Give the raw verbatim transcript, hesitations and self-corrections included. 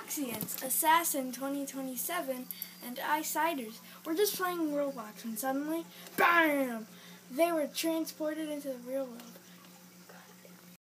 Robloxians, Assassin twenty twenty-seven, and iCiders were just playing Roblox when suddenly, BAM! They were transported into the real world.